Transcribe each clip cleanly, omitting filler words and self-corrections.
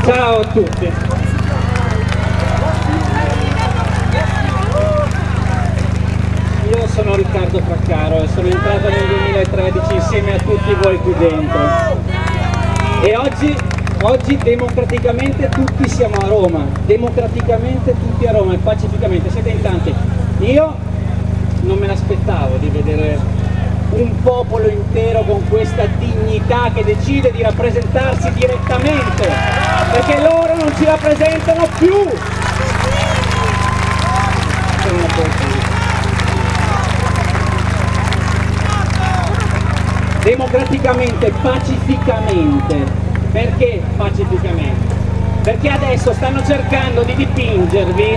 Ciao a tutti. Io sono Riccardo Fraccaro e sono entrato nel 2013 insieme a tutti voi qui dentro. E oggi democraticamente tutti siamo a Roma, democraticamente tutti a Roma e pacificamente, siete in tanti. Io non me l'aspettavo di vedere un popolo intero con questa dignità che decide di rappresentarsi direttamente, perché loro non ci rappresentano più. Democraticamente, pacificamente. Perché pacificamente? Perché adesso stanno cercando di dipingervi,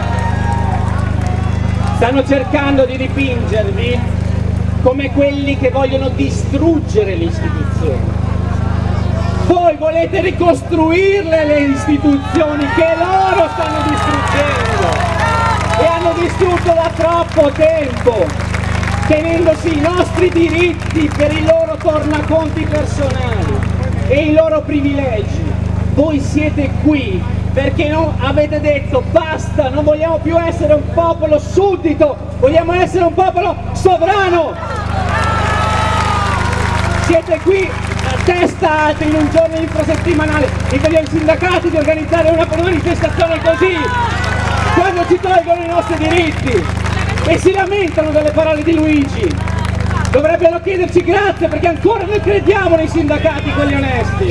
come quelli che vogliono distruggere le istituzioni. Voi volete ricostruirle le istituzioni che loro stanno distruggendo e hanno distrutto da troppo tempo, tenendosi i nostri diritti per i loro tornaconti personali e i loro privilegi. Voi siete qui perché avete detto basta, non vogliamo più essere un popolo suddito, vogliamo essere un popolo sovrano. Siete qui a testa alta in un giorno infrasettimanale, impediamo ai sindacati di organizzare una manifestazione così, quando ci tolgono i nostri diritti e si lamentano delle parole di Luigi. Dovrebbero chiederci grazie perché ancora noi crediamo nei sindacati, quelli onesti.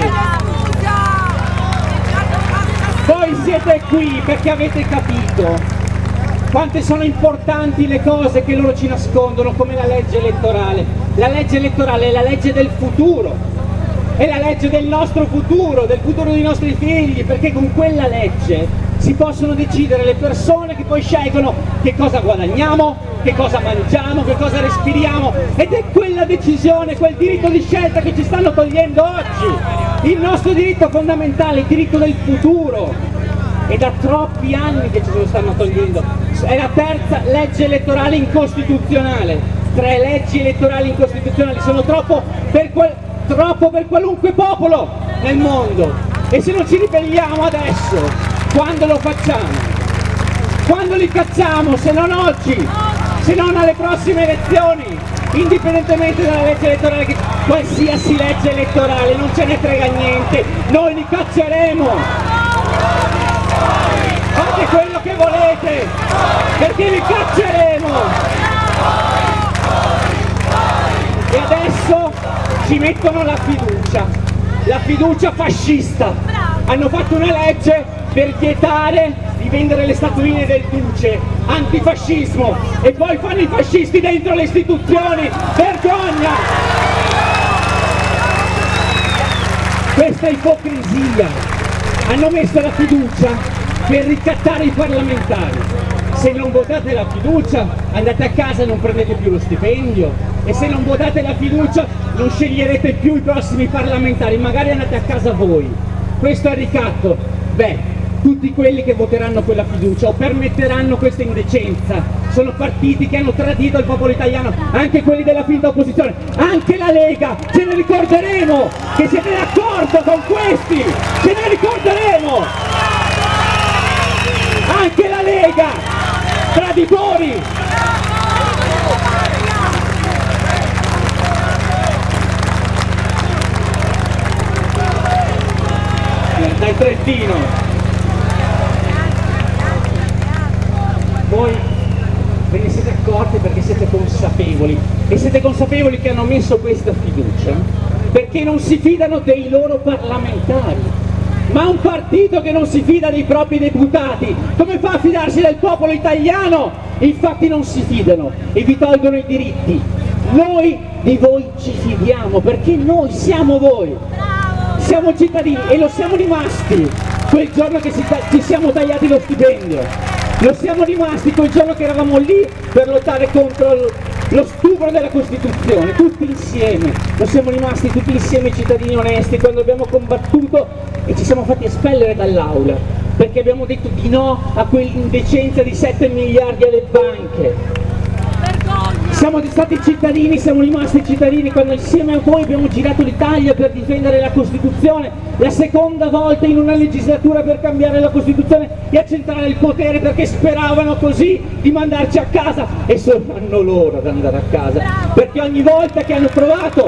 Voi siete qui perché avete capito quante sono importanti le cose che loro ci nascondono, come la legge elettorale. La legge elettorale è la legge del futuro, è la legge del nostro futuro, del futuro dei nostri figli, perché con quella legge si possono decidere le persone che poi scelgono che cosa guadagniamo, che cosa mangiamo, che cosa respiriamo, ed è quella decisione, quel diritto di scelta che ci stanno togliendo oggi. Il nostro diritto fondamentale, il diritto del futuro, e da troppi anni che ce lo stanno togliendo. È la terza legge elettorale incostituzionale. 3 leggi elettorali incostituzionali sono troppo per qualunque popolo nel mondo, e se non ci ribelliamo adesso, quando lo facciamo? Quando li cacciamo, se non oggi, se non alle prossime elezioni, indipendentemente dalla legge elettorale, qualsiasi legge elettorale, non ce ne frega niente, noi li cacceremo. Fate quello che volete, perché li cacceremo. E adesso ci mettono la fiducia fascista. Hanno fatto una legge per vietare di vendere le statuine del Duce, antifascismo, e poi fanno i fascisti dentro le istituzioni. Vergogna! Questa ipocrisia. Hanno messo la fiducia per ricattare i parlamentari. Se non votate la fiducia andate a casa e non prendete più lo stipendio, e se non votate la fiducia non sceglierete più i prossimi parlamentari, magari andate a casa voi. Questo è il ricatto. Beh, tutti quelli che voteranno quella fiducia o permetteranno questa indecenza sono partiti che hanno tradito il popolo italiano, anche quelli della finta opposizione, anche la Lega. Ce ne ricorderemo che siete d'accordo con questi, ce ne ricorderemo. Anche la Lega, traditori. Dai Trentino. Voi ve ne siete accorti perché siete consapevoli, e siete consapevoli che hanno messo questa fiducia perché non si fidano dei loro parlamentari. Ma un partito che non si fida dei propri deputati, come fa a fidarsi del popolo italiano? Infatti non si fidano e vi tolgono i diritti. Noi di voi ci fidiamo perché noi siamo voi. Siamo cittadini e lo siamo rimasti quel giorno che ci siamo tagliati lo stipendio. Lo siamo rimasti quel giorno che eravamo lì per lottare contro lo stupro della Costituzione, tutti insieme. Lo siamo rimasti tutti insieme cittadini onesti quando abbiamo combattuto e ci siamo fatti espellere dall'aula perché abbiamo detto di no a quell'indecenza di 7 miliardi alle banche. Siamo stati cittadini, siamo rimasti cittadini quando insieme a voi abbiamo girato l'Italia per difendere la Costituzione, la seconda volta in una legislatura per cambiare la Costituzione e accentrare il potere, perché speravano così di mandarci a casa, e saranno loro ad andare a casa, perché ogni volta che hanno provato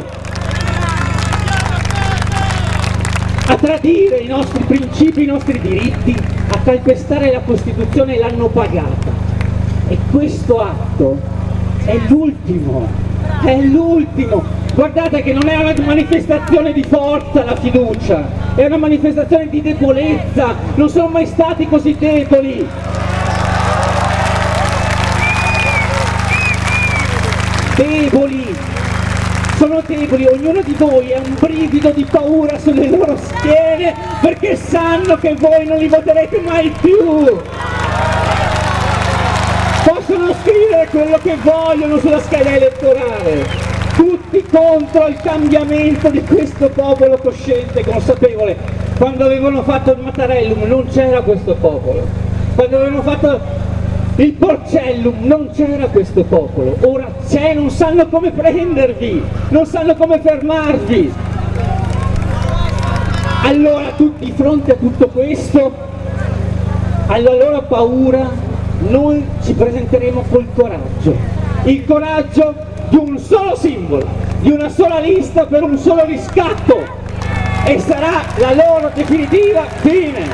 a tradire i nostri principi, i nostri diritti, a calpestare la Costituzione, l'hanno pagata. E questo atto è l'ultimo, è l'ultimo. Guardate che non è una manifestazione di forza la fiducia, è una manifestazione di debolezza, non sono mai stati così deboli. Deboli, sono deboli, ognuno di voi ha un brivido di paura sulle loro schiene perché sanno che voi non li voterete mai più. Possono scrivere quello che vogliono sulla scheda elettorale, tutti contro il cambiamento di questo popolo cosciente e consapevole. Quando avevano fatto il Mattarellum non c'era questo popolo, quando avevano fatto il Porcellum non c'era questo popolo, ora c'è, non sanno come prendervi, non sanno come fermarvi. Allora di fronte a tutto questo, alla loro paura, noi ci presenteremo col coraggio, il coraggio di un solo simbolo, di una sola lista per un solo riscatto, e sarà la loro definitiva fine.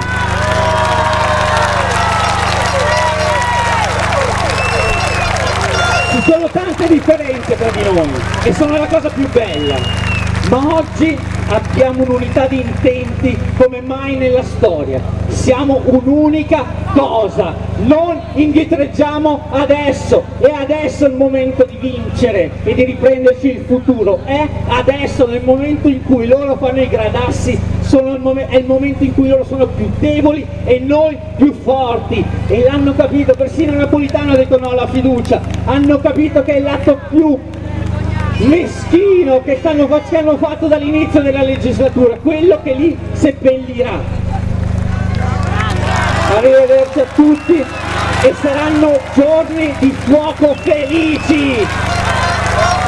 Ci sono tante differenze tra di noi e sono la cosa più bella, ma oggi abbiamo un'unità di intenti come mai nella storia, siamo un'unica cosa, non indietreggiamo adesso, è adesso il momento di vincere e di riprenderci il futuro, è adesso, nel momento in cui loro fanno i gradassi, è il momento in cui loro sono più deboli e noi più forti, e l'hanno capito, persino Napolitano ha detto no alla fiducia, hanno capito che è l'atto più meschino che hanno fatto dall'inizio della legislatura, quello che li seppellirà. Arrivederci a tutti e saranno giorni di fuoco felici!